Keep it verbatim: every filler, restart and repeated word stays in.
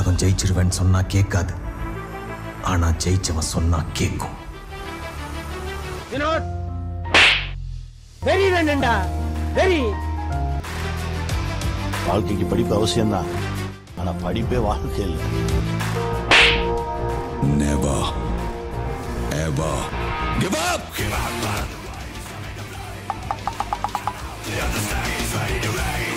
உலகம் ஜெயிச்சிருவேன்னு சொன்னா கேட்காது, ஆனா ஜெயிச்சவன் சொன்னா கேட்கும். வாழ்க்கைக்கு படிப்பு அவசியம்தான், ஆனா படிப்பே வாழ்க்கை இல்லை. Never ever give up. Give up. The other side is ready to rain.